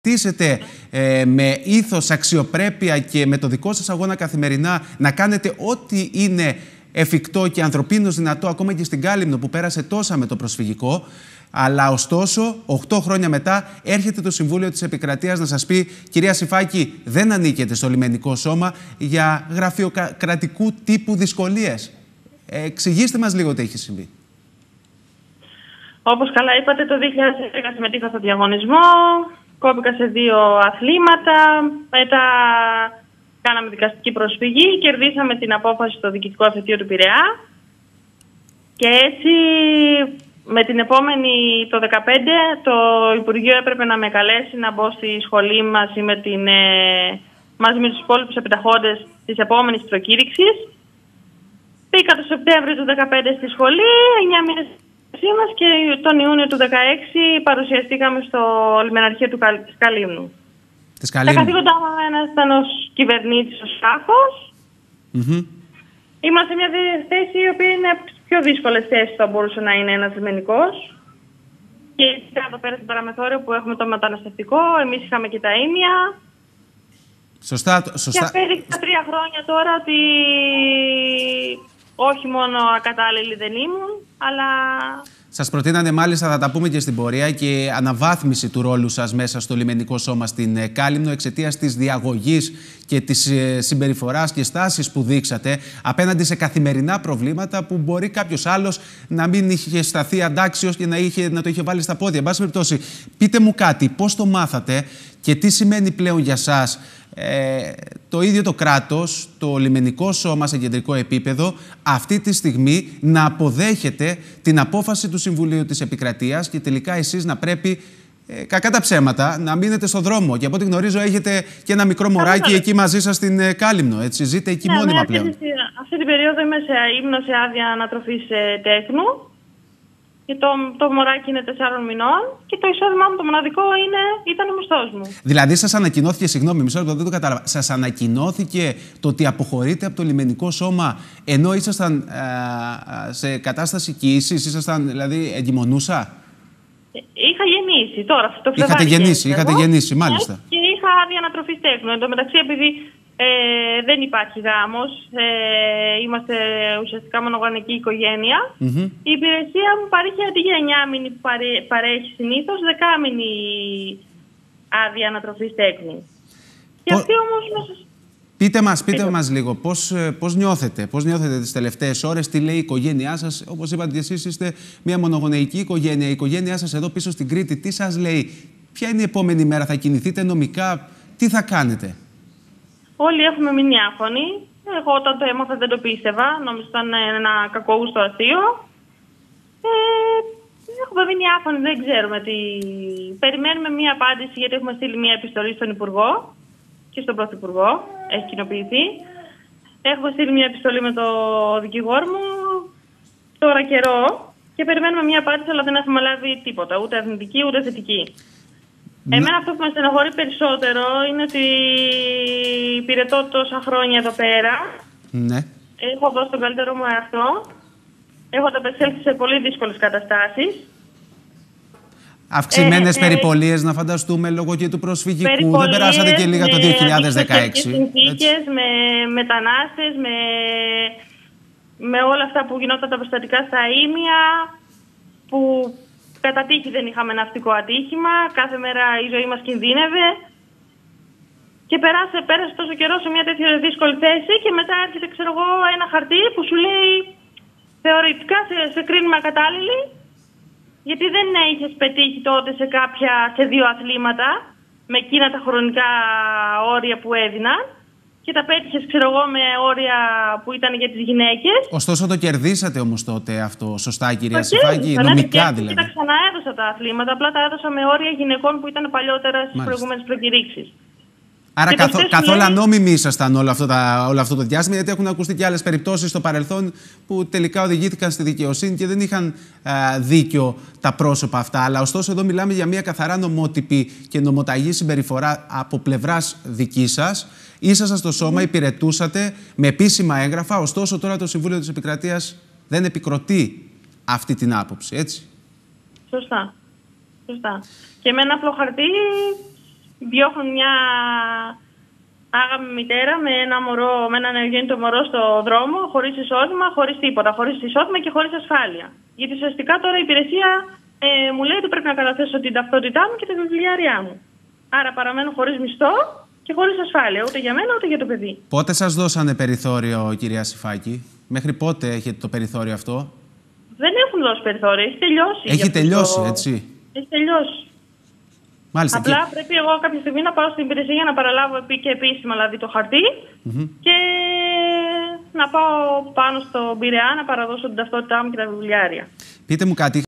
Με ήθος, αξιοπρέπεια και με το δικό σας αγώνα καθημερινά να κάνετε ό,τι είναι εφικτό και ανθρωπίνως δυνατό, ακόμα και στην Κάλυμνο που πέρασε τόσα με το προσφυγικό. Αλλά ωστόσο, 8 χρόνια μετά, έρχεται το Συμβούλιο της Επικρατείας να σας πει: κυρία Σηφάκη, δεν ανήκετε στο λιμενικό σώμα για γραφειοκρατικού τύπου δυσκολίες. Εξηγήστε μας λίγο τι έχει συμβεί. Όπως καλά είπατε, το 2010 συμμετείχα στο διαγωνισμό. Κόπηκα σε 2 αθλήματα, μετά κάναμε δικαστική προσφυγή, κερδίσαμε την απόφαση στο Διοικητικό Εφετείο του Πειραιά και έτσι με την επόμενη, το 2015, το Υπουργείο έπρεπε να με καλέσει να μπω στη σχολή μαζί με τους υπόλοιπους επιταχόντες της επόμενης προκήρυξης. Πήγα το Σεπτέμβριο του 2015 στη σχολή, 9 μήνες μας και τον Ιούνιο του 2016 παρουσιαστήκαμε στο λιμεναρχείο της Καλύμνου. Τα καθήκοντά μου ήταν ως κυβερνήτης, ως στάχος. Ήμουν σε μια θέση η οποία είναι από τις πιο δύσκολες θέσεις που θα μπορούσε να είναι ένας λιμενικός. Και εδώ πέρα στην παραμεθόριο που έχουμε το μεταναστευτικό, εμείς είχαμε και τα ήμια. Σωστά. Και απέδειξα 3 χρόνια τώρα ότι όχι μόνο ακατάλληλοι δεν ήμουν, αλλά... Σας προτείνανε μάλιστα, θα τα πούμε και στην πορεία, και αναβάθμιση του ρόλου σας μέσα στο λιμενικό σώμα στην Κάλυμνο εξαιτίας της διαγωγής και της συμπεριφοράς και στάσης που δείξατε απέναντι σε καθημερινά προβλήματα που μπορεί κάποιος άλλος να μην είχε σταθεί αντάξιος και να το είχε βάλει στα πόδια. Εν πάση περιπτώσει, πείτε μου κάτι, πώς το μάθατε και τι σημαίνει πλέον για σας το ίδιο το κράτος, το λιμενικό σώμα σε κεντρικό επίπεδο, αυτή τη στιγμή να αποδέχεται την απόφαση του Συμβουλίου της Επικρατείας και τελικά εσείς να πρέπει, κακά τα ψέματα, να μείνετε στον δρόμο. Και από ό,τι γνωρίζω έχετε και ένα μικρό μωράκι εκεί μαζί σας στην Κάλυμνο, έτσι, ζείτε εκεί μόνιμα πλέον. Αυτή την περίοδο ήμουν σε άδεια ανατροφής τέκνου. Και το μωράκι είναι 4 μηνών και το εισόδημά μου το μοναδικό ήταν ο μισθός μου. Δηλαδή σας ανακοινώθηκε, συγγνώμη, μισό λεπτό, δεν το κατάλαβα. Σας ανακοινώθηκε το ότι αποχωρείτε από το λιμενικό σώμα ενώ ήσασταν σε κατάσταση κοίησης, ήσασταν δηλαδή εγκυμονούσα? Είχα γεννήσει τώρα, το Φλεβάρι. Είχατε γεννήσει, μάλιστα. Και είχα άδεια ανατροφής τέκνου. Εν τω μεταξύ, επειδή δεν υπάρχει γάμος, είμαστε ουσιαστικά μονογονική οικογένεια. Η υπηρεσία μου παρέχει αντί για 9 μήνη που παρέχει συνήθως 10 μήνη άδεια ανατροφής τέκνου. Και αυτή όμως... Πείτε μας λίγο, πώς νιώθετε τις τελευταίες ώρες, τι λέει η οικογένειά σας? Όπως είπατε και εσείς, είστε μια μονογονεϊκή οικογένεια. Η οικογένειά σας εδώ πίσω στην Κρήτη, τι σας λέει? Ποια είναι η επόμενη μέρα, θα κινηθείτε νομικά, τι θα κάνετε? Όλοι έχουμε μείνει άφωνοι. Εγώ όταν το έμαθα δεν το πίστευα. Νόμιζα ότι ήταν ένα κακόγουστο αστείο. Έχουμε μείνει άφωνοι, δεν ξέρουμε τι. Περιμένουμε μία απάντηση, γιατί έχουμε στείλει μία επιστολή στον Υπουργό και στον Πρωθυπουργό. Έχει κοινοποιηθεί. Έχουμε στείλει μία επιστολή με το δικηγόρο μου τώρα καιρό και περιμένουμε μία απάντηση, αλλά δεν έχουμε λάβει τίποτα. Ούτε αρνητική ούτε θετική. Εμένα αυτό που με στενοχωρεί περισσότερο είναι ότι υπηρετώ τόσα χρόνια εδώ πέρα. Ναι. Έχω δώσει τον καλύτερό μου εαυτό. Έχω ανταπεξέλθει σε πολύ δύσκολες καταστάσεις. Αυξημένες περιπολίες, να φανταστούμε, λόγω και του προσφυγικού. Δεν περάσατε και λίγα το 2016. Συνθήκες, με μετανάστες, με όλα αυτά που γινόταν τα προστατικά στα ήμια, που... Κατά τύχη δεν είχαμε ναυτικό ατύχημα, κάθε μέρα η ζωή μας κινδύνευε. Και πέρασε τόσο καιρό σε μια τέτοια δύσκολη θέση και μετά έρχεται, ένα χαρτί που σου λέει θεωρητικά σε κρίνουμε ακατάλληλη, γιατί δεν είχες πετύχει τότε σε 2 αθλήματα με εκείνα τα χρονικά όρια που έδιναν. Και τα πέτυχες, με όρια που ήταν για τις γυναίκες. Ωστόσο το κερδίσατε όμως τότε αυτό, σωστά, κυρία Σηφάκη, νομικά δηλαδή? Και τα ξαναέδωσα τα αθλήματα, απλά τα έδωσα με όρια γυναικών που ήταν παλιότερα στις προηγούμενες προκηρύξεις. Άρα καθόλου ανώμιμοι ήσασταν όλο αυτό το διάστημα, γιατί έχουν ακουστεί και άλλες περιπτώσεις στο παρελθόν που τελικά οδηγήθηκαν στη δικαιοσύνη και δεν είχαν δίκιο τα πρόσωπα αυτά. Αλλά ωστόσο εδώ μιλάμε για μια καθαρά νομότυπη και νομοταγή συμπεριφορά από πλευράς δική σας. Ήσασταν στο σώμα, υπηρετούσατε με επίσημα έγγραφα, ωστόσο τώρα το Συμβούλιο της Επικρατείας δεν επικροτεί αυτή την άποψη, έτσι? Σωστά. Και με ένα απλό χαρτί διώχνουν μια άγαμη μητέρα με ένα νεογέννητο μωρό στο δρόμο, χωρίς εισόδημα, χωρίς τίποτα, χωρίς εισόδημα και χωρίς ασφάλεια. Γιατί ουσιαστικά τώρα η υπηρεσία μου λέει ότι πρέπει να καταθέσω την ταυτότητά μου και τα βιβλιάρια μου. Άρα παραμένω χωρίς μισθό και χωρίς ασφάλεια, ούτε για μένα ούτε για το παιδί. Πότε σας δώσανε περιθώριο, κυρία Σηφάκη? Μέχρι πότε έχετε το περιθώριο αυτό? Δεν έχουν δώσει περιθώριο, έχει τελειώσει. Έχει τελειώσει, έτσι. Έχει τελειώσει. Μάλιστα. Απλά πρέπει εγώ κάποια στιγμή να πάω στην υπηρεσία για να παραλάβω και επίσημα δηλαδή το χαρτί και να πάω πάνω στο Πειραιά να παραδώσω την ταυτότητά μου και τα βιβλιάρια. Πείτε μου κάτι.